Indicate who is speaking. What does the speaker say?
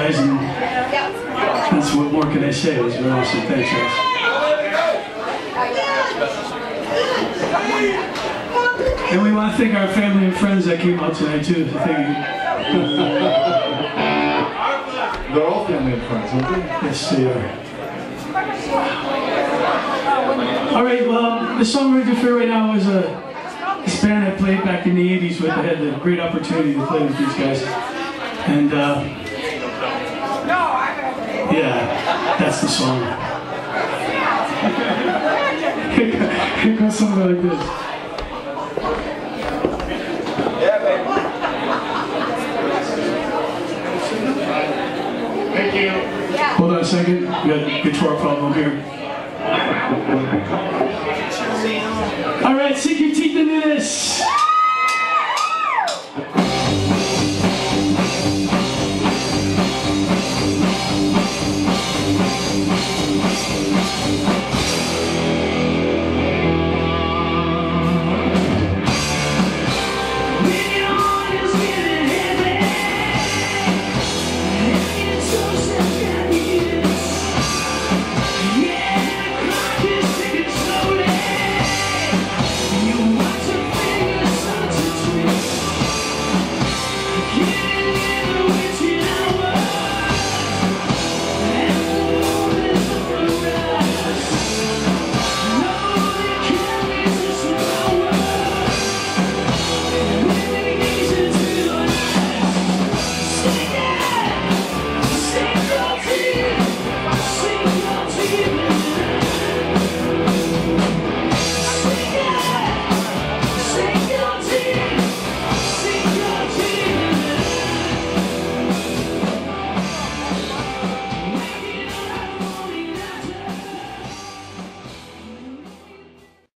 Speaker 1: guys, and that's what more can I say. It was really awesome. Thanks, guys. And we want to thank our family and friends that came out tonight too. Thank you.
Speaker 2: They're all family and friends, aren't they?
Speaker 1: Yes, they are. All right, well, the song we're going to do for right now is this band I played back in the 80s with. I had the great opportunity to play with these guys. And, yeah, that's the song. It goes something like this.
Speaker 2: Yeah, baby. Thank you.
Speaker 1: Hold on a second. We got a guitar problem here. All right, CQT.